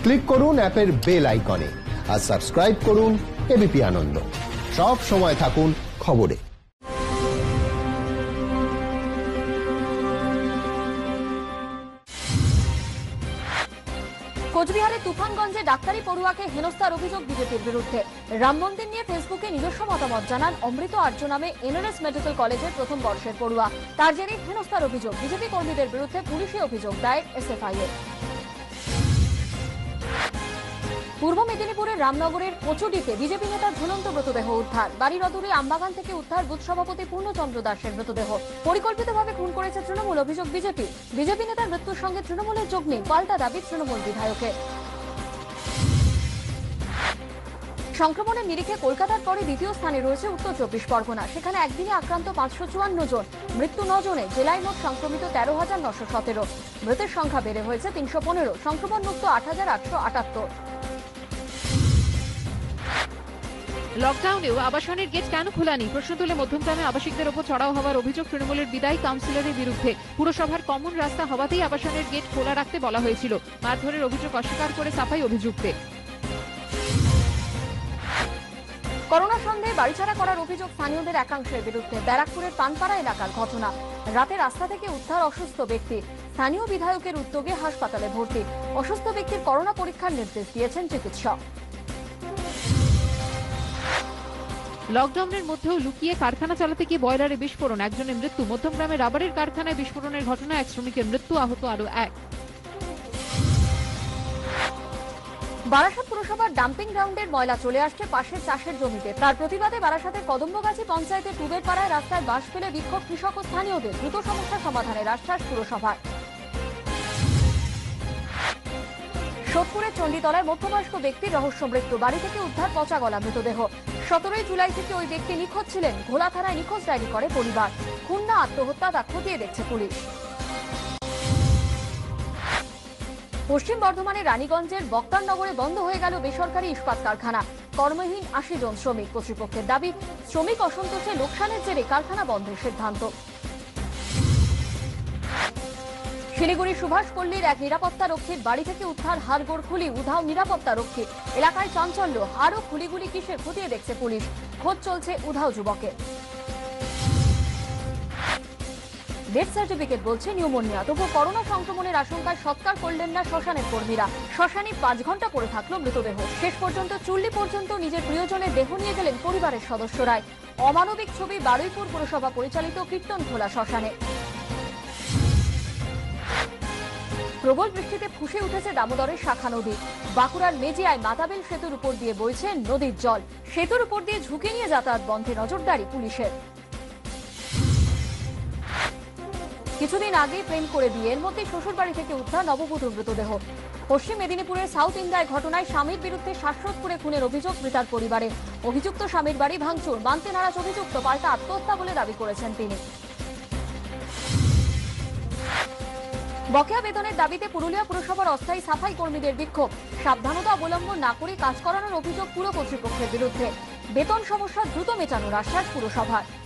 Click করুন অ্যাপের bell আইকনে আর সাবস্ক্রাইব করুন এবিপি আনন্দ। সব সময় থাকুন খবরে। কোচবিহারের তুফানগঞ্জে ডাক্তারি পড়ুয়াকে হেনস্থার অভিযোগ বিজেপির বিরুদ্ধে। রাম মন্দির নিয়ে ফেসবুকে নিজস্ব মতামত জানান অমৃত আর্য নামে এনআরএস মেডিকেল কলেজের প্রথম বর্ষের পড়ুয়া। তার জেরে হেনস্থার অভিযোগ। বিজেপি কর্মীদের বিরুদ্ধে পুলিশি অভিযোগ দায়ের এসএফআই এর। পূর্ব মেদিনীপুরের রামনগরের কচুডিতে বিজেপি নেতার ঝুলন্ত মৃতদেহ উদ্ধার। বাড়ির অদূরে আমবাগান থেকে উদ্ধার বুথ সভাপতি পূর্ণচন্দ্র দাসের মৃতদেহ। পরিকল্পিতভাবে খুন করেছে তৃণমূল, অভিযোগ বিজেপি। বিজেপি নেতার মৃত্যুর সঙ্গে তৃণমূলের যোগ নেই, পাল্টা দাবি তৃণমূল বিধায়কের। সংক্রমণের নিরিখে কলকাতার পরে দ্বিতীয় স্থানে রয়েছে উত্তর 24 পরগনা। সেখানে একদিনে আক্রান্ত 554 জন, মৃত্যু 9 জনে। জেলায় মোট সংক্রমিত 13,917। মৃতের সংখ্যা বেড়ে হয়েছে 315। সংক্রমণ মুক্ত 8,878। লকডাউনেও আবাসনের গেট কেন খোলা নেই প্রশ্ন তুলে মধ্যমগ্রামে আবাসিকদের ওপর চড়াও হওয়ার অভিযোগ তৃণমূলের বিদায়ী কাউন্সিলরের বিরুদ্ধে। পুরসভার কমন রাস্তা হওয়াতেই আবাসনের গেট খোলা রাখতে বলা হয়েছিল। মারধরের অভিযোগ অস্বীকার করে সাফাই অভিযুক্তে। করোনা সন্দেহে বাড়িছাড়া করার অভিযোগ স্থানীয়দের একাংশের বিরুদ্ধে। ব্যারাকপুরের পানপাড়া এলাকার ঘটনা। রাতে রাস্তা থেকে উদ্ধার অসুস্থ ব্যক্তি। স্থানীয় বিধায়কের উদ্যোগে হাসপাতালে ভর্তি। অসুস্থ ব্যক্তির করোনা পরীক্ষার নির্দেশ দিয়েছেন চিকিৎসক। লকডাউনের মধ্যেও লুকিয়ে কারখানা চালাতে গিয়ে বয়লারে বিস্ফোরণ, একজনের মৃত্যু। মধ্যমগ্রামে রাবারের কারখানায় বিস্ফোরণের ঘটনা, এক শ্রমিকের মৃত্যু, আহত আরো এক। বারাসাত পুরসভার ডাম্পিং গ্রাউন্ডের ময়লা চলে আসছে পাশের চাষের জমিতে। তার প্রতিবাদে বারাসাতের কদম্বগাছি পঞ্চায়েতের টুবের পাড়ায় রাস্তায় বাঁশ ফেলে বিক্ষোভ কৃষক ও স্থানীয়দের। দ্রুত সমস্যা সমাধানের আশ্বাস পুরসভার। সোদপুরের চণ্ডীতলায় মধ্যবয়স্ক ব্যক্তির রহস্য মৃত্যু। বাড়ি থেকে উদ্ধার পচা গলা মৃতদেহ। 17 জুলাই থেকে ওই ব্যক্তি নিখোঁজ ছিলেন। ঘোলা থানায় নিখোঁজ ডায়েরি করে পরিবার। খুন না আত্মহত্যা তা খতিয়ে দেখছে পুলিশ। পশ্চিম বর্ধমানের রানীগঞ্জের বক্তারনগরে বন্ধ হয়ে গেল বেসরকারি ইস্পাত কারখানা। কর্মহীন 80 জন শ্রমিক। কর্তৃপক্ষের দাবি, শ্রমিক অসন্তোষে লোকসানের জেরে কারখানা বন্ধের সিদ্ধান্ত। শিলিগুড়ির সুভাষপল্লীর এক নিরাপত্তা রক্ষীর বাড়ি থেকে উদ্ধার হাড়গোড় খুলি। উধাও নিরাপত্তা রক্ষী। এলাকায় চাঞ্চল্য। হাড় ও খুলিগুলি কিসের খতিয়ে দেখছে পুলিশ। খোঁজ চলছে উধাও যুবকের। ডেথ সার্টিফিকেট বলছে নিউমোনিয়া। তবু করোনা সংক্রমণের আশঙ্কায় সৎকার করলেন না শ্মশানের কর্মীরা। শ্মশানে 5 ঘন্টা পড়ে থাকলো মৃতদেহ। শেষ পর্যন্ত চুল্লি পর্যন্ত নিজের প্রিয়জনের দেহ নিয়ে গেলেন পরিবারের সদস্যরাই। অমানবিক ছবি বারুইপুর পুরসভা পরিচালিত কীর্তনখোলা শ্মশানে। প্রবল বৃষ্টিতে ফুঁসে উঠেছে দামোদরের শাখা নদী। বাঁকুড়ার মেজিয়ায় মাতাবেল সেতুর উপর দিয়ে বইছে নদীর জল। সেতুর উপর দিয়ে ঝুঁকি নিয়ে যাতায়াত বন্ধে নজরদারি পুলিশের। কিছুদিন আগে প্রেম করে বিয়ের মধ্যে শ্বশুরবাড়ি থেকে উদ্ধার নববধূর মৃতদেহ। পশ্চিম মেদিনীপুরের সাউথ ইন্ডিয়ায় ঘটনায় স্বামীর বিরুদ্ধে শ্বাসরোধ খুনের অভিযোগ মৃতার পরিবারে। অভিযুক্ত স্বামীর বাড়ি ভাঙচুর। মানতে নারাজ অভিযুক্ত, পাল্টা আত্মহত্যা বলে দাবি করেছেন তিনি। বকেয়া বেতনের দাবিতে পুরুলিয়া পুরসভার অস্থায়ী সাফাই কর্মীদের বিক্ষোভ। সাবধানতা অবলম্বন না করে কাজ করানোর অভিযোগ পুর কর্তৃপক্ষের বিরুদ্ধে। বেতন সমস্যা দ্রুত মেটানোর আশ্বাস পুরসভার।